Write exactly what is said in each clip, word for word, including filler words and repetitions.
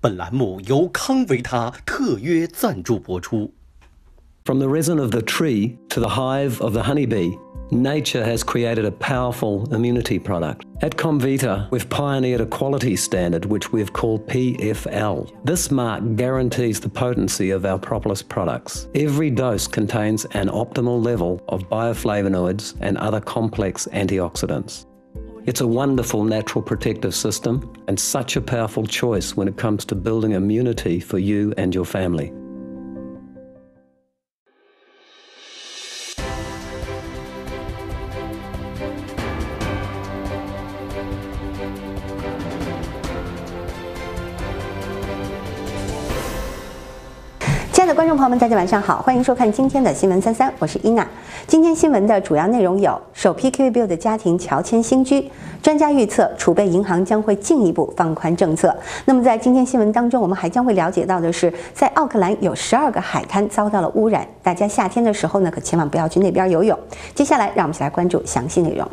本栏目由康维他特约赞助播出。 From the resin of the tree to the hive of the honeybee, nature has created a powerful immunity product. At Comvita, we've pioneered a quality standard which we've called P F L. This mark guarantees the potency of our propolis products. Every dose contains an optimal level of bioflavonoids and other complex antioxidants. It's a wonderful natural protective system and such a powerful choice when it comes to building immunity for you and your family. 亲爱的观众朋友们，大家晚上好，欢迎收看今天的新闻三三，我是伊娜。今天新闻的主要内容有：首批 K V Build 的家庭乔迁新居，专家预测储备银行将会进一步放宽政策。那么在今天新闻当中，我们还将会了解到的是，在奥克兰有十二个海滩遭到了污染，大家夏天的时候呢，可千万不要去那边游泳。接下来，让我们一起来关注详细内容。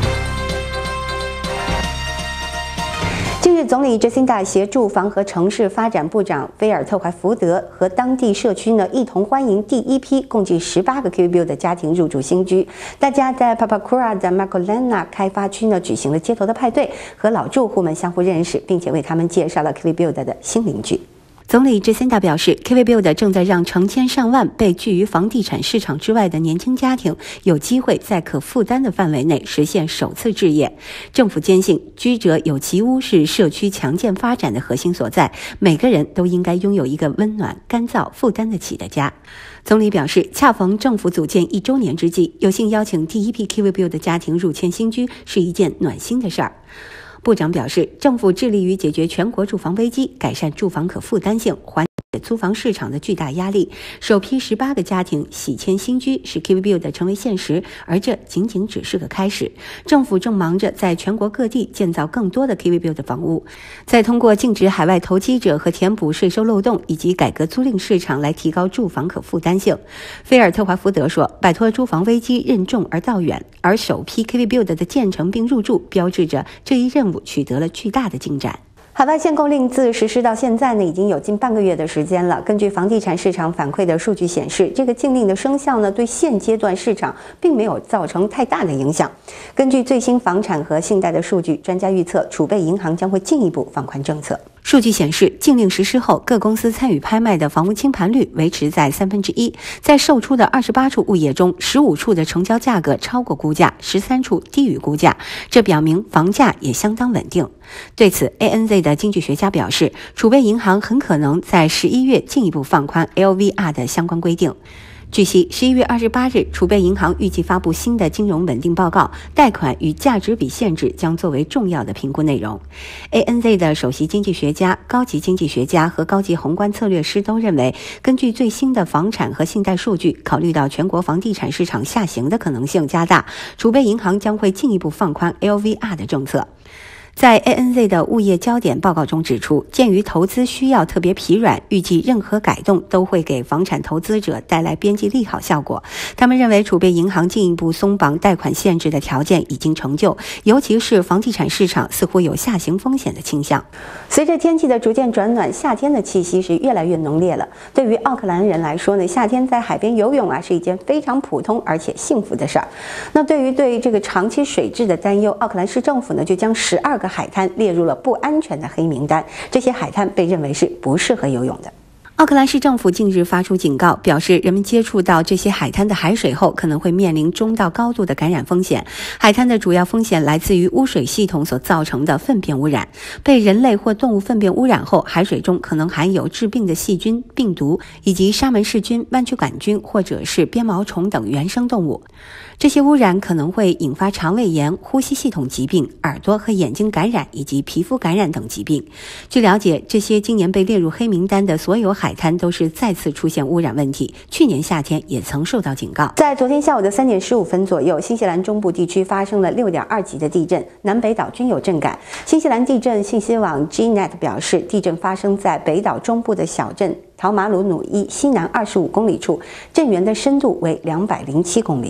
近日，总理 Jacinda 携住房和城市发展部长菲尔特怀福德和当地社区呢一同欢迎第一批共计十八个 K V Build 的家庭入住新居。大家在 Papakura 的 Makolana 开发区呢举行了街头的派对，和老住户们相互认识，并且为他们介绍了 K V Build 的新邻居。 总理 Jacinda 表示 ，K V Build 正在让成千上万被拒于房地产市场之外的年轻家庭有机会在可负担的范围内实现首次置业。政府坚信，居者有其屋是社区强健发展的核心所在，每个人都应该拥有一个温暖、干燥、负担得起的家。 总理表示，恰逢政府组建一周年之际，有幸邀请第一批 K V Build 的家庭入迁新居，是一件暖心的事儿。 部长表示，政府致力于解决全国住房危机，改善住房可负担性，缓解租房市场的巨大压力。首批十八个家庭喜迁新居，使 K V Build 成为现实，而这仅仅只是个开始。政府正忙着在全国各地建造更多的 K V Build 房屋，再通过禁止海外投机者和填补税收漏洞，以及改革租赁市场来提高住房可负担性。菲尔特怀福德说：“摆脱住房危机任重而道远，而首批 K V Build 的建成并入住，标志着这一任务 取得了巨大的进展。 海外限购令自实施到现在呢，已经有近半个月的时间了。根据房地产市场反馈的数据显示，这个禁令的生效呢，对现阶段市场并没有造成太大的影响。根据最新房产和信贷的数据，专家预测，储备银行将会进一步放宽政策。 数据显示，禁令实施后，各公司参与拍卖的房屋清盘率维持在三分之一。在售出的二十八处物业中，十五处的成交价格超过估价，十三处低于估价，这表明房价也相当稳定。对此 ，A N Z 的经济学家表示，储备银行很可能在十一月进一步放宽 L V R 的相关规定。 据悉，十一月二十八日，储备银行预计发布新的金融稳定报告，贷款与价值比限制将作为重要的评估内容。A N Z 的首席经济学家、高级经济学家和高级宏观策略师都认为，根据最新的房产和信贷数据，考虑到全国房地产市场下行的可能性加大，储备银行将会进一步放宽 L V R 的政策。 在 A N Z 的物业焦点报告中指出，鉴于投资需要特别疲软，预计任何改动都会给房产投资者带来边际利好效果。他们认为，储备银行进一步松绑贷款限制的条件已经成就，尤其是房地产市场似乎有下行风险的倾向。随着天气的逐渐转暖，夏天的气息是越来越浓烈了。对于奥克兰人来说呢，夏天在海边游泳啊是一件非常普通而且幸福的事儿。那对于对这个长期水质的担忧，奥克兰市政府呢就将十二个 海滩列入了不安全的黑名单，这些海滩被认为是不适合游泳的。 奥克兰市政府近日发出警告，表示人们接触到这些海滩的海水后，可能会面临中到高度的感染风险。海滩的主要风险来自于污水系统所造成的粪便污染。被人类或动物粪便污染后，海水中可能含有致病的细菌、病毒以及沙门氏菌、弯曲杆菌或者是鞭毛虫等原生动物。这些污染可能会引发肠胃炎、呼吸系统疾病、耳朵和眼睛感染以及皮肤感染等疾病。据了解，这些今年被列入黑名单的所有海滩都是再次出现污染问题，去年夏天也曾受到警告。在昨天下午的三点十五分左右，新西兰中部地区发生了六点二级的地震，南北岛均有震感。新西兰地震信息网 G Net 表示，地震发生在北岛中部的小镇陶马鲁努伊西南二十五公里处，震源的深度为两百零七公里。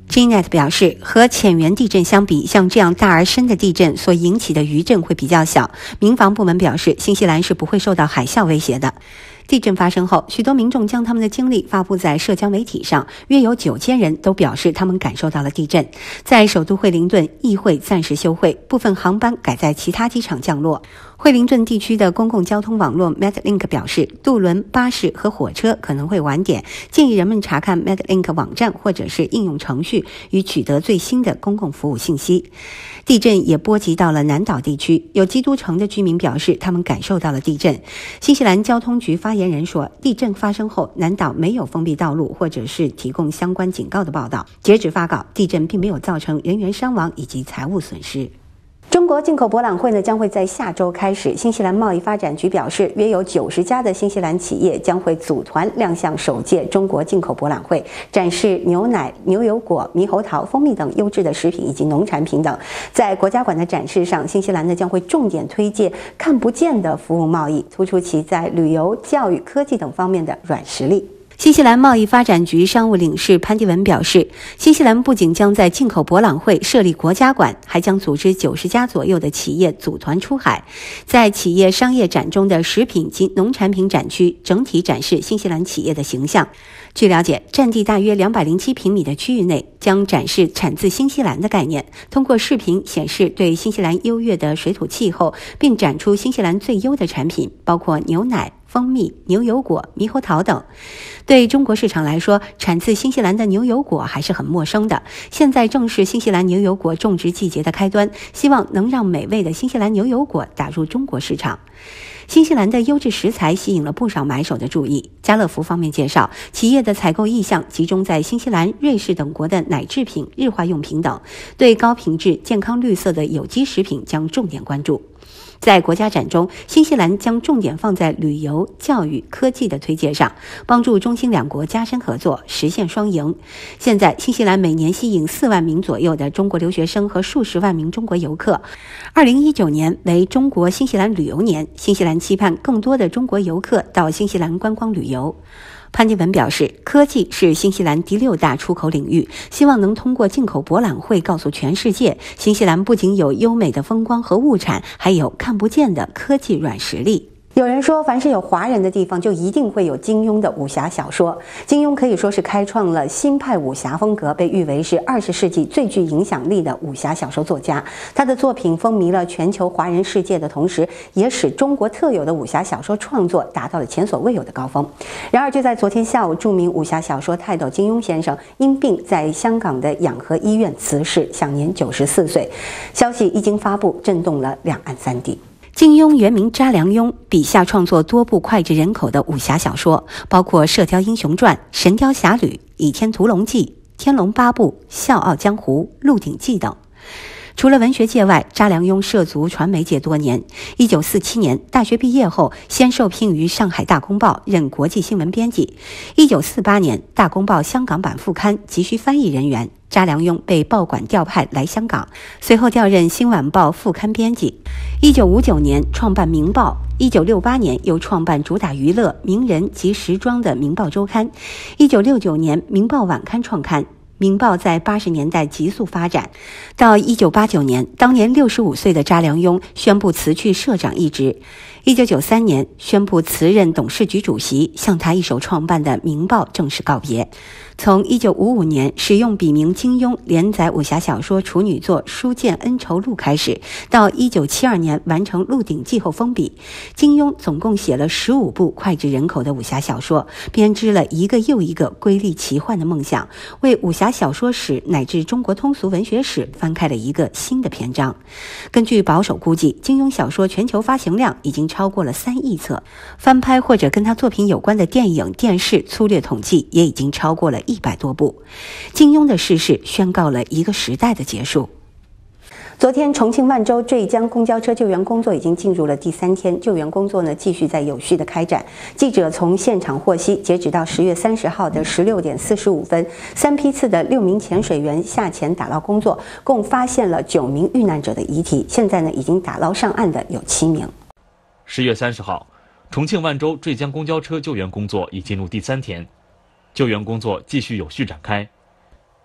G N E T 表示，和浅源地震相比，像这样大而深的地震所引起的余震会比较小。民防部门表示，新西兰是不会受到海啸威胁的。地震发生后，许多民众将他们的经历发布在社交媒体上，约有九千人都表示他们感受到了地震。在首都惠灵顿，议会暂时休会，部分航班改在其他机场降落。惠灵顿地区的公共交通网络 Medlink 表示，渡轮、巴士和火车可能会晚点，建议人们查看 Medlink 网站或者是应用程序，以取得最新的公共服务信息。地震也波及到了南岛地区，有基督城的居民表示他们感受到了地震。新西兰交通局发言人说，地震发生后，南岛没有封闭道路或者是提供相关警告的报道。截止发稿，地震并没有造成人员伤亡以及财物损失。中国进口博览会呢将会在下周开始。新西兰贸易发展局表示，约有九十家的新西兰企业将会组团亮相首届中国进口博览会，展示牛奶、牛油果、猕猴桃、蜂蜜等优质的食品以及农产品等。在国家馆的展示上，新西兰呢将会重点推介看不见的服务贸易，突出其在旅游、教育、科技等方面的软实力。新西兰贸易发展局商务领事潘迪文表示，新西兰不仅将在进口博览会设立国家馆，还将组织九十家左右的企业组团出海，在企业商业展中的食品及农产品展区整体展示新西兰企业的形象。据了解，占地大约两百零七平米的区域内将展示产自新西兰的概念，通过视频显示对新西兰优越的水土气候，并展出新西兰最优的产品，包括牛奶、蜂蜜、牛油果、猕猴桃等。对中国市场来说，产自新西兰的牛油果还是很陌生的。现在正是新西兰牛油果种植季节的开端，希望能让美味的新西兰牛油果打入中国市场。新西兰的优质食材吸引了不少买手的注意。家乐福方面介绍，企业的采购意向集中在新西兰、瑞士等国的奶制品、日化用品等，对高品质、健康、绿色的有机食品将重点关注。在国家展中，新西兰将重点放在旅游、教育、科技的推介上，帮助中新两国加深合作，实现双赢。现在，新西兰每年吸引四万名左右的中国留学生和数十万名中国游客。二零一九年为中国新西兰旅游年，新西兰期盼更多的中国游客到新西兰观光旅游。潘迪文表示，科技是新西兰第六大出口领域，希望能通过进口博览会告诉全世界，新西兰不仅有优美的风光和物产，还有看不见的科技软实力。有人说，凡是有华人的地方，就一定会有金庸的武侠小说。金庸可以说是开创了新派武侠风格，被誉为是二十世纪最具影响力的武侠小说作家。他的作品风靡了全球华人世界的同时，也使中国特有的武侠小说创作达到了前所未有的高峰。然而，就在昨天下午，著名武侠小说泰斗金庸先生因病在香港的养和医院辞世，享年九十四岁。消息一经发布，震动了两岸三地。金庸原名查良镛，笔下创作多部脍炙人口的武侠小说，包括《射雕英雄传》《神雕侠侣》《倚天屠龙记》《天龙八部》《笑傲江湖》《鹿鼎记》等。除了文学界外，查良镛涉足传媒界多年。一九四七年大学毕业后，先受聘于上海大公报任国际新闻编辑。一九四八年，大公报香港版副刊急需翻译人员，查良镛被报馆调派来香港，随后调任新晚报副刊编辑。一九五九年创办明报，一九六八年又创办主打娱乐、名人及时装的《明报周刊》。一九六九年，《明报晚刊》创刊。明报在八十年代急速发展，到一九八九年，当年六十五岁的查良镛宣布辞去社长一职。一九九三年，宣布辞任董事局主席，向他一手创办的《明报》正式告别。从一九五五年使用笔名金庸连载武侠小说处女作《书剑恩仇录》开始，到一九七二年完成《鹿鼎记》后封笔，金庸总共写了十五部脍炙人口的武侠小说，编织了一个又一个瑰丽奇幻的梦想，为武侠小说史乃至中国通俗文学史翻开了一个新的篇章。根据保守估计，金庸小说全球发行量已经超过了三亿册，翻拍或者跟他作品有关的电影、电视粗略统计也已经超过了一百多部。金庸的逝世宣告了一个时代的结束。昨天，重庆万州坠江公交车救援工作已经进入了第三天，救援工作呢继续在有序的开展。记者从现场获悉，截止到十月三十号的十六点四十五分，三批次的六名潜水员下潜打捞工作，共发现了九名遇难者的遗体。现在呢，已经打捞上岸的有七名。 十月三十号，重庆万州坠江公交车救援工作已进入第三天，救援工作继续有序展开。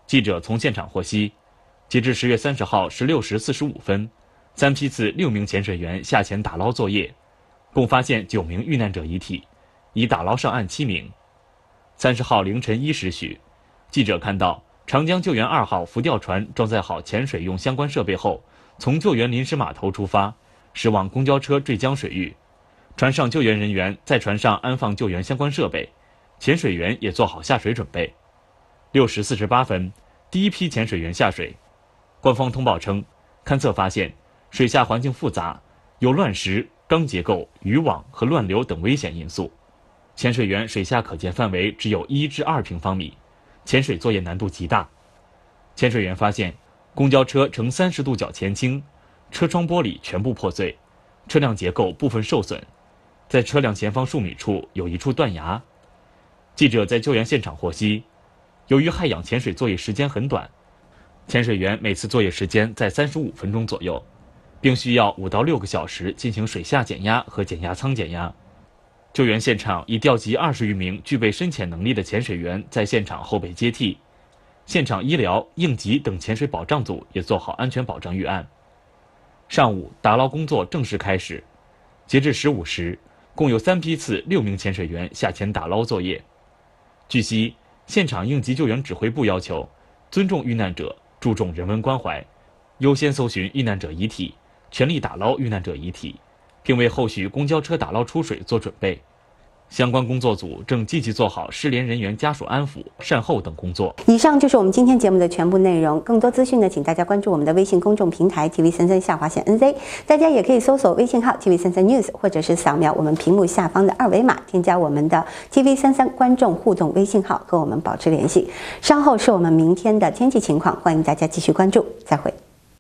记者从现场获悉，截至十月三十号十六时四十五分，三批次六名潜水员下潜打捞作业，共发现九名遇难者遗体，已打捞上岸七名。三十号凌晨一时许，记者看到长江救援二号浮吊船装载好潜水用相关设备后，从救援临时码头出发，驶往公交车坠江水域。船上救援人员在船上安放救援相关设备，潜水员也做好下水准备。六时四十八分，第一批潜水员下水。官方通报称，勘测发现水下环境复杂，有乱石、钢结构、渔网和乱流等危险因素。潜水员水下可见范围只有一至二平方米，潜水作业难度极大。潜水员发现，公交车呈三十度角前倾，车窗玻璃全部破碎，车辆结构部分受损，在车辆前方数米处有一处断崖。记者在救援现场获悉，由于害氧潜水作业时间很短，潜水员每次作业时间在三十五分钟左右，并需要五到六个小时进行水下减压和减压舱减压。救援现场已调集二十余名具备深潜能力的潜水员在现场后备接替，现场医疗、应急等潜水保障组也做好安全保障预案。上午打捞工作正式开始，截至十五时，共有三批次六名潜水员下潜打捞作业。据悉，现场应急救援指挥部要求尊重遇难者，注重人文关怀，优先搜寻遇难者遗体，全力打捞遇难者遗体，并为后续公交车打捞出水做准备。相关工作组正积极做好失联人员家属安抚、善后等工作。 以上就是我们今天节目的全部内容。更多资讯呢，请大家关注我们的微信公众平台 T V 三三下划线 N Z。大家也可以搜索微信号 T V 三三 News， 或者是扫描我们屏幕下方的二维码，添加我们的 T V 三三观众互动微信号，和我们保持联系。稍后是我们明天的天气情况，欢迎大家继续关注。再会。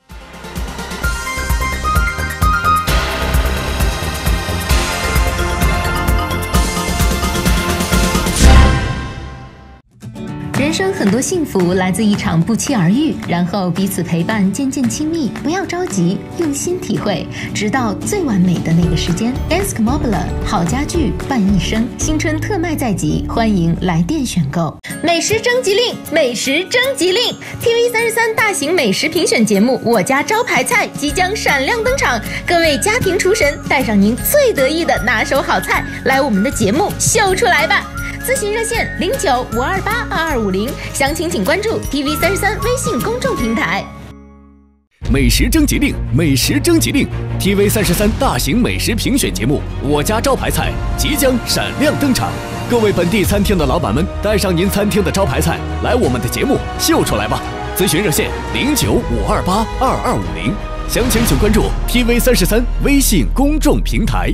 人生很多幸福来自一场不期而遇，然后彼此陪伴，渐渐亲密。不要着急，用心体会，直到最完美的那个时间。Ask Mobile 好家具伴一生，新春特卖在即，欢迎来电选购。美食征集令，美食征集令 ！T V 三十三大型美食评选节目《我家招牌菜》即将闪亮登场，各位家庭厨神，带上您最得意的拿手好菜，来我们的节目秀出来吧！咨询热线零九五二八二二五零，详情请关注 T V 三十三微信公众平台。 美食征集令，美食征集令 ！T V 三十三大型美食评选节目《我家招牌菜》即将闪亮登场，各位本地餐厅的老板们，带上您餐厅的招牌菜，来我们的节目秀出来吧！咨询热线零九五二八二二五零，详情请关注 T V 三十三微信公众平台。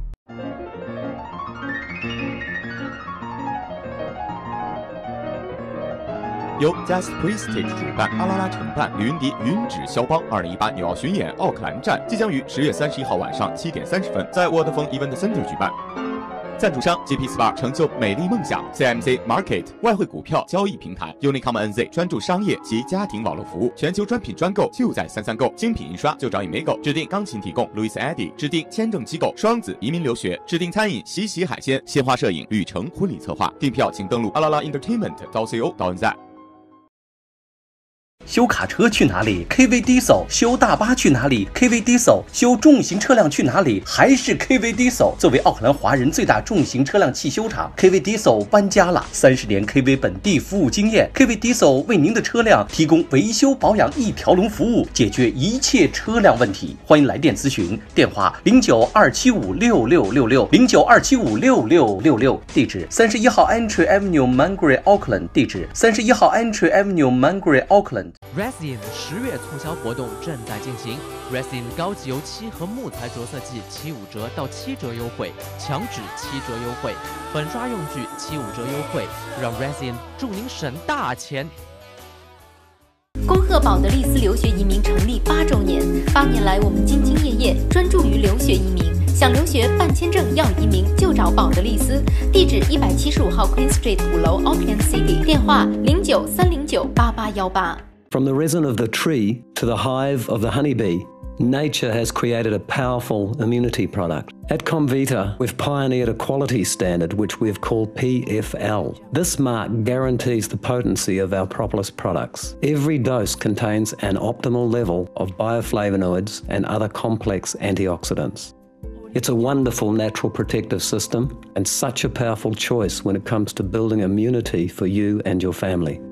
由 Just Prestige 主办，阿拉拉承办，李云迪云指肖邦二零一八纽澳巡演奥克兰站即将于十月三十一号晚上七点三十分在沃德丰 Event Center 举办。赞助商 G P S P A 成就美丽梦想 ，C M C Market 外汇股票交易平台 ，Unicom N Z 专注商业及家庭网络服务，全球专品专购就在三三购，精品印刷就找 Emago， 指定钢琴提供 Louis Eddy， 指定签证机构双子移民留学，指定餐饮喜喜海鲜，鲜花摄影旅程婚礼策划，订票请登录阿拉拉 Entertainment 到 C O 到 N Z。 修卡车去哪里 ？K V Diesel。修大巴去哪里 ？K V Diesel。修重型车辆去哪里？还是 K V Diesel。作为奥克兰华人最大重型车辆汽修厂 ，K V Diesel 搬家了。三十年 K V 本地服务经验 ，K V Diesel 为您的车辆提供维修保养一条龙服务，解决一切车辆问题。欢迎来电咨询，电话零九二七五六六六六零九二七五六六六六，地址三十一号 Entry Avenue Mangere Auckland， 地址三十一号 Entry Avenue Mangere Auckland。Resin 十月促销活动正在进行 ，Resin 高级油漆和木材着色剂七五折到七折优惠，墙纸七折优惠，粉刷用具七五折优惠，让 Resin 祝您省大钱。 恭贺保德利斯留学移民成立八周年，八年来我们兢兢业业，专注于留学移民。想留学、办签证、要移民，就找保德利斯。地址一百七十五号 Queen Street 五楼 Auckland City， 电话零九三零九八八幺八。 From the resin of the tree to the hive of the honeybee, nature has created a powerful immunity product. At Comvita, we've pioneered a quality standard which we've called P F L. This mark guarantees the potency of our propolis products. Every dose contains an optimal level of bioflavonoids and other complex antioxidants. It's a wonderful natural protective system and such a powerful choice when it comes to building immunity for you and your family.